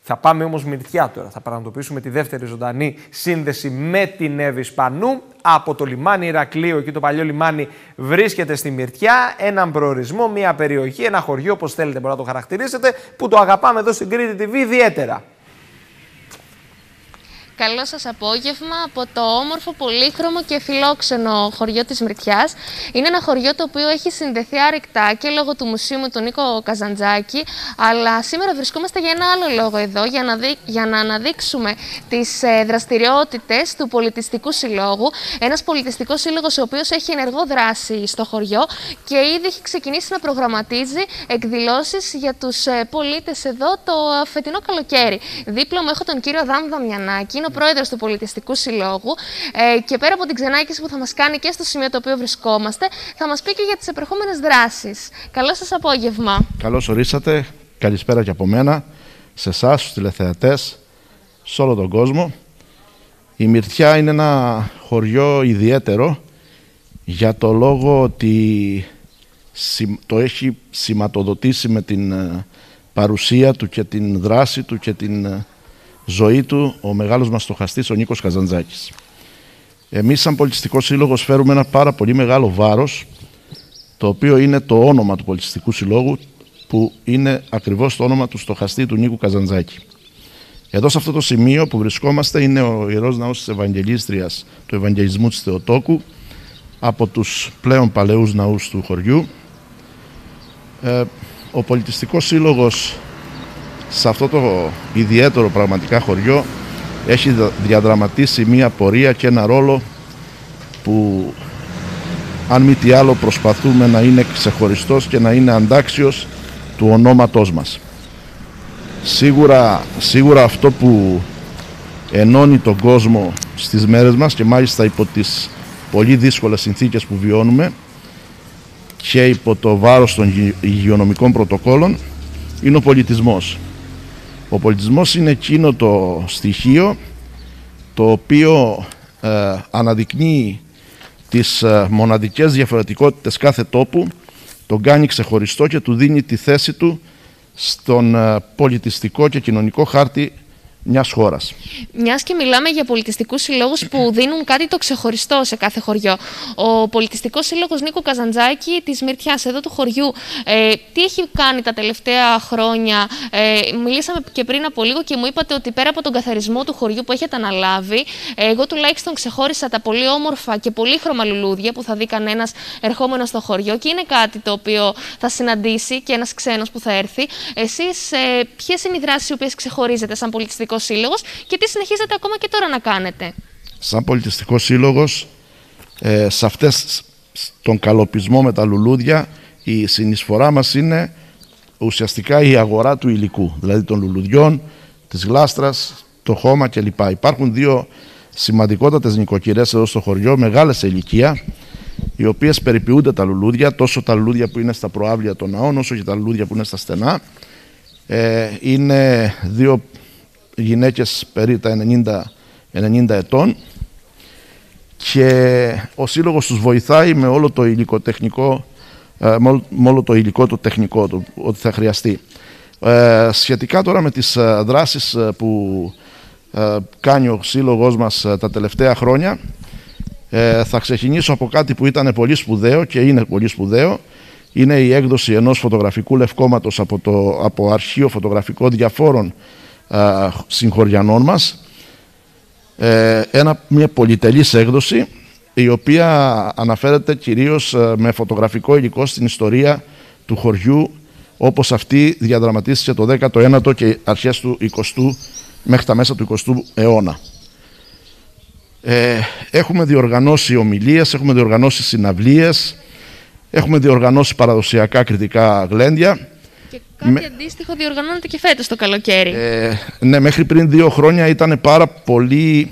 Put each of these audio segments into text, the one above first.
Θα πάμε όμως Μυρτιά τώρα. Θα πραγματοποιήσουμε τη δεύτερη ζωντανή σύνδεση με την Εύη Σπανού. Από το λιμάνι Ηρακλείου, εκεί το παλιό λιμάνι βρίσκεται στη Μυρτιά. Έναν προορισμό, μια περιοχή, ένα χωριό, όπως θέλετε μπορείτε να το χαρακτηρίσετε, που το αγαπάμε εδώ στην Κρήτη TV ιδιαίτερα. Καλό σας απόγευμα από το όμορφο, πολύχρωμο και φιλόξενο χωριό της Μυρτιάς. Είναι ένα χωριό το οποίο έχει συνδεθεί άρρηκτα και λόγω του μουσείου του Νίκο Καζαντζάκη, αλλά σήμερα βρισκόμαστε για ένα άλλο λόγο εδώ, για να αναδείξουμε τις δραστηριότητες του Πολιτιστικού Συλλόγου. Ένας πολιτιστικός σύλλογος ο οποίος έχει ενεργό δράση στο χωριό και ήδη έχει ξεκινήσει να προγραμματίζει εκδηλώσεις για τους πολίτες εδώ το φετινό καλοκαίρι. Δίπλα μου έχω τον κύριο Αδάμ Δαμιανάκη, ο πρόεδρος του Πολιτιστικού Συλλόγου, και πέρα από την ξενάγηση που θα μας κάνει και στο σημείο το οποίο βρισκόμαστε, θα μας πει και για τις επερχόμενες δράσεις. Καλό σας απόγευμα. Καλώς ορίσατε. Καλησπέρα και από μένα, σε εσάς, στους τηλεθεατές, σε όλο τον κόσμο. Η Μυρτιά είναι ένα χωριό ιδιαίτερο για το λόγο ότι το έχει σηματοδοτήσει με την παρουσία του και την δράση του και την ζωή του ο μεγάλος μας στοχαστής, ο Νίκος Καζαντζάκης. Εμείς σαν Πολιτιστικός Σύλλογος φέρουμε ένα πάρα πολύ μεγάλο βάρος, το οποίο είναι το όνομα του Πολιτιστικού Συλλόγου, που είναι ακριβώς το όνομα του στοχαστή του Νίκου Καζαντζάκη. Εδώ σε αυτό το σημείο που βρισκόμαστε είναι ο Ιερός Ναός της Ευαγγελίστριας του Ευαγγελισμού της Θεοτόκου, από τους πλέον παλαιούς ναούς του χωριού. Ο Πολιτιστικός Σύλλογος σε αυτό το ιδιαίτερο πραγματικά χωριό έχει διαδραματίσει μία πορεία και ένα ρόλο που, αν μη τι άλλο, προσπαθούμε να είναι ξεχωριστός και να είναι αντάξιος του ονόματός μας. Σίγουρα αυτό που ενώνει τον κόσμο στις μέρες μας, και μάλιστα υπό τις πολύ δύσκολες συνθήκες που βιώνουμε και υπό το βάρος των υγειονομικών πρωτοκόλων, είναι ο πολιτισμός. Ο πολιτισμός είναι εκείνο το στοιχείο το οποίο αναδεικνύει τις μοναδικές διαφορετικότητες κάθε τόπου, τον κάνει ξεχωριστό και του δίνει τη θέση του στον πολιτιστικό και κοινωνικό χάρτη μιας χώρας. Μιας και μιλάμε για πολιτιστικούς συλλόγους που δίνουν κάτι το ξεχωριστό σε κάθε χωριό. Ο Πολιτιστικός Σύλλογος Νίκου Καζαντζάκη της Μυρτιάς, εδώ του χωριού, τι έχει κάνει τα τελευταία χρόνια? Μιλήσαμε και πριν από λίγο και μου είπατε ότι πέρα από τον καθαρισμό του χωριού που έχετε αναλάβει, εγώ τουλάχιστον ξεχώρισα τα πολύ όμορφα και πολύχρωμα λουλούδια που θα δει κανένας ερχόμενος στο χωριό, και είναι κάτι το οποίο θα συναντήσει και ένας ξένος που θα έρθει. Εσείς ποιες είναι οι δράσεις οι οποίες ξεχωρίζετε σαν Πολιτιστικό Σύλλογος και τι συνεχίζετε ακόμα και τώρα να κάνετε? Σαν Πολιτιστικός Σύλλογος, σε αυτές τον καλοπισμό με τα λουλούδια, η συνεισφορά μας είναι ουσιαστικά η αγορά του υλικού, δηλαδή των λουλουδιών, της γλάστρας, το χώμα κλπ. Υπάρχουν δύο σημαντικότατες νοικοκυρές εδώ στο χωριό, μεγάλες σε ηλικία, οι οποίες περιποιούνται τα λουλούδια, τόσο τα λουλούδια που είναι στα προάβλια των ναών, όσο και τα λουλούδια που είναι στα στενά. Είναι δύο γυναίκες περί τα 90 ετών, και ο Σύλλογος τους βοηθάει με όλο το υλικοτεχνικό, με όλο το υλικό το τεχνικό ότι θα χρειαστεί. Σχετικά τώρα με τις δράσεις που κάνει ο Σύλλογος μας τα τελευταία χρόνια, θα ξεκινήσω από κάτι που ήταν πολύ σπουδαίο και είναι πολύ σπουδαίο. Είναι η έκδοση ενός φωτογραφικού λευκόματος από αρχείο φωτογραφικό διαφόρων συγχωριανών μας, μια πολυτελής έκδοση, η οποία αναφέρεται κυρίως με φωτογραφικό υλικό στην ιστορία του χωριού, όπως αυτή διαδραματίστηκε το 19ο και αρχές του 20ου μέχρι τα μέσα του 20ου αιώνα. Έχουμε διοργανώσει ομιλίες, έχουμε διοργανώσει συναυλίες, έχουμε διοργανώσει παραδοσιακά κριτικά γλέντια. Και κάτι αντίστοιχο διοργανώνεται και φέτος το καλοκαίρι. Ναι, μέχρι πριν 2 χρόνια ήταν πάρα πολύ,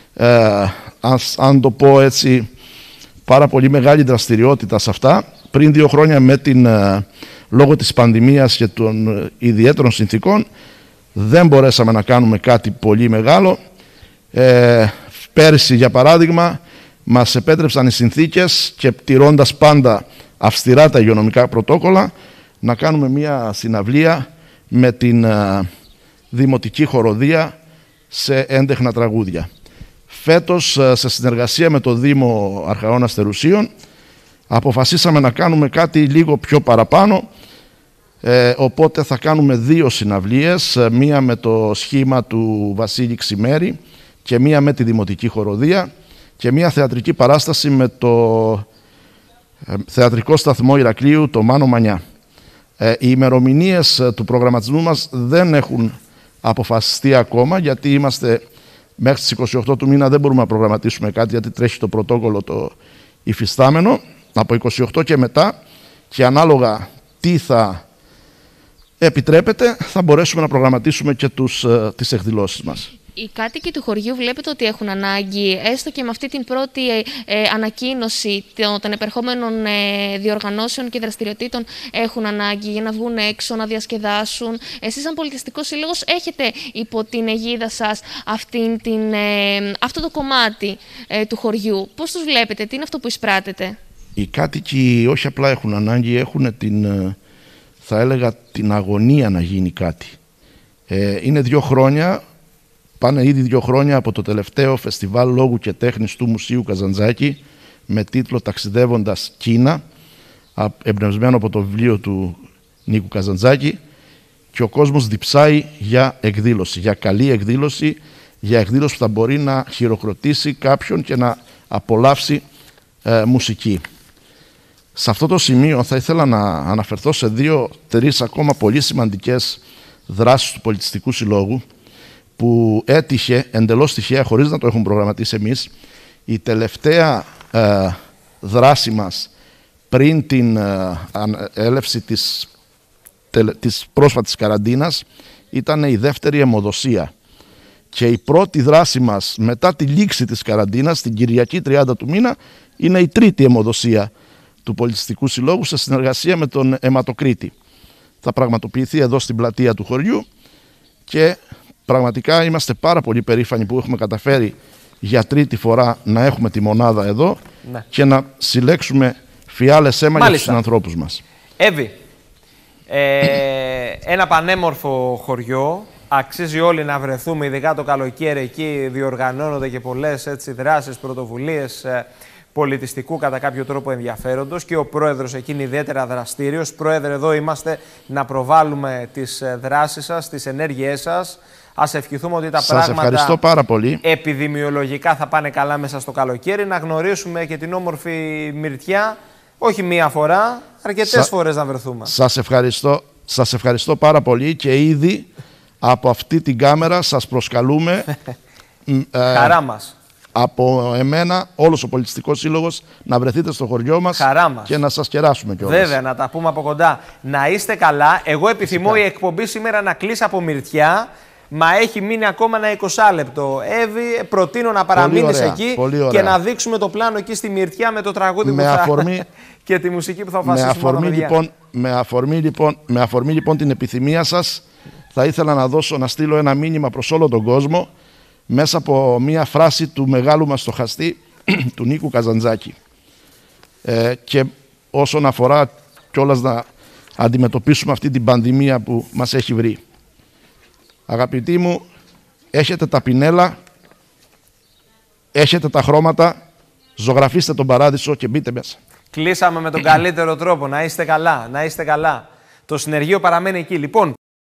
αν το πω έτσι, πάρα πολύ μεγάλη δραστηριότητα σε αυτά. Πριν 2 χρόνια, λόγω της πανδημίας και των ιδιαίτερων συνθήκων, δεν μπορέσαμε να κάνουμε κάτι πολύ μεγάλο. Πέρυσι, για παράδειγμα, μας επέτρεψαν οι συνθήκες, και τηρώντας πάντα αυστηρά τα υγειονομικά πρωτόκολλα, να κάνουμε μια συναυλία με την δημοτική χοροδία σε έντεχνα τραγούδια. Φέτος, σε συνεργασία με το Δήμο Αρχαών Αστερουσίων, αποφασίσαμε να κάνουμε κάτι λίγο πιο παραπάνω, οπότε θα κάνουμε 2 συναυλίες, μία με το σχήμα του Βασίλη Ξημέρη και μία με τη Δημοτική Χοροδία και μία θεατρική παράσταση με το θεατρικό σταθμό Ηρακλείου, το Μάνο Μανιά. Οι ημερομηνίες του προγραμματισμού μας δεν έχουν αποφασιστεί ακόμα, γιατί είμαστε μέχρι τις 28 του μήνα, δεν μπορούμε να προγραμματίσουμε κάτι, γιατί τρέχει το πρωτόκολλο το υφιστάμενο. Από 28 και μετά, και ανάλογα τι θα επιτρέπεται, θα μπορέσουμε να προγραμματίσουμε και τις εκδηλώσεις μας. Οι κάτοικοι του χωριού βλέπετε ότι έχουν ανάγκη, έστω και με αυτή την πρώτη ανακοίνωση των επερχόμενων διοργανώσεων και δραστηριοτήτων, έχουν ανάγκη για να βγουν έξω, να διασκεδάσουν. Εσείς, σαν πολιτιστικός σύλλογος, έχετε υπό την αιγίδα σας αυτό το κομμάτι του χωριού. Πώς τους βλέπετε, τι είναι αυτό που εισπράτετε? Οι κάτοικοι όχι απλά έχουν ανάγκη, έχουν θα έλεγα την αγωνία να γίνει κάτι. Είναι 2 χρόνια. Πάνε ήδη 2 χρόνια από το τελευταίο φεστιβάλ λόγου και τέχνης του Μουσείου Καζαντζάκη με τίτλο «Ταξιδεύοντας Κίνα», εμπνευσμένο από το βιβλίο του Νίκου Καζαντζάκη, και ο κόσμος διψάει για εκδήλωση, για καλή εκδήλωση, για εκδήλωση που θα μπορεί να χειροκροτήσει κάποιον και να απολαύσει μουσική. Σε αυτό το σημείο θα ήθελα να αναφερθώ σε 2-3 ακόμα πολύ σημαντικές δράσεις του Πολιτιστικού Συλλόγου, που έτυχε εντελώς τυχαία, χωρίς να το έχουμε προγραμματίσει εμείς. Η τελευταία δράση μας πριν την έλευση της πρόσφατης καραντίνας ήταν η δεύτερη αιμοδοσία. Και η πρώτη δράση μας μετά τη λήξη της καραντίνας, την Κυριακή 30 του μήνα, είναι η τρίτη αιμοδοσία του Πολιτιστικού Συλλόγου σε συνεργασία με τον αιματοκρίτη. Θα πραγματοποιηθεί εδώ στην πλατεία του χωριού και πραγματικά είμαστε πάρα πολύ περήφανοι που έχουμε καταφέρει για τρίτη φορά να έχουμε τη μονάδα εδώ, ναι, και να συλλέξουμε φιάλες αίμα για τους ανθρώπους μας. Εύη, ένα πανέμορφο χωριό, αξίζει όλοι να βρεθούμε, ειδικά το καλοκαίρι. Εκεί διοργανώνονται και πολλές δράσεις, πρωτοβουλίες πολιτιστικού κατά κάποιο τρόπο ενδιαφέροντος, και ο πρόεδρος εκεί είναι ιδιαίτερα δραστήριος. Πρόεδρε, εδώ είμαστε να προβάλλουμε τις δράσεις σας, τις ενέργειές σας. Ας ευχηθούμε ότι τα πράγματα πάρα πολύ. Επιδημιολογικά θα πάνε καλά μέσα στο καλοκαίρι, να γνωρίσουμε και την όμορφη Μυρτιά, όχι μία φορά, αρκετές φορές να βρεθούμε. Σας ευχαριστώ πάρα πολύ, και ήδη από αυτή την κάμερα σας προσκαλούμε. Χαρά μας. Από εμένα, όλος ο Πολιτιστικός Σύλλογος, να βρεθείτε στο χωριό μας και να σας κεράσουμε κιόλας. Βέβαια, να τα πούμε από κοντά. Να είστε καλά. Εγώ επιθυμώ η εκπομπή σήμερα να κλείσει από Μυρτιά. Μα έχει μείνει ακόμα ένα 20 λεπτό. Εύη, προτείνω να παραμείνεις εκεί και να δείξουμε το πλάνο εκεί στη Μυρτιά με το τραγούδι που και τη μουσική που θα αποφασίσουμε. Με αφορμή λοιπόν την επιθυμία σας, θα ήθελα να στείλω ένα μήνυμα προς όλο τον κόσμο μέσα από μία φράση του μεγάλου μας στοχαστή, του Νίκου Καζαντζάκη. Και όσον αφορά κιόλας να αντιμετωπίσουμε αυτή την πανδημία που μας έχει βρει. Αγαπητοί μου, έχετε τα πινέλα, έχετε τα χρώματα, ζωγραφίστε τον παράδεισο και μπείτε μέσα. Κλείσαμε με τον καλύτερο τρόπο. Να είστε καλά, να είστε καλά. Το συνεργείο παραμένει εκεί. Λοιπόν,